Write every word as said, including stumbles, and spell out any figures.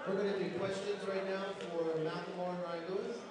We're going to do questions right now for Macklemore and Ryan Lewis.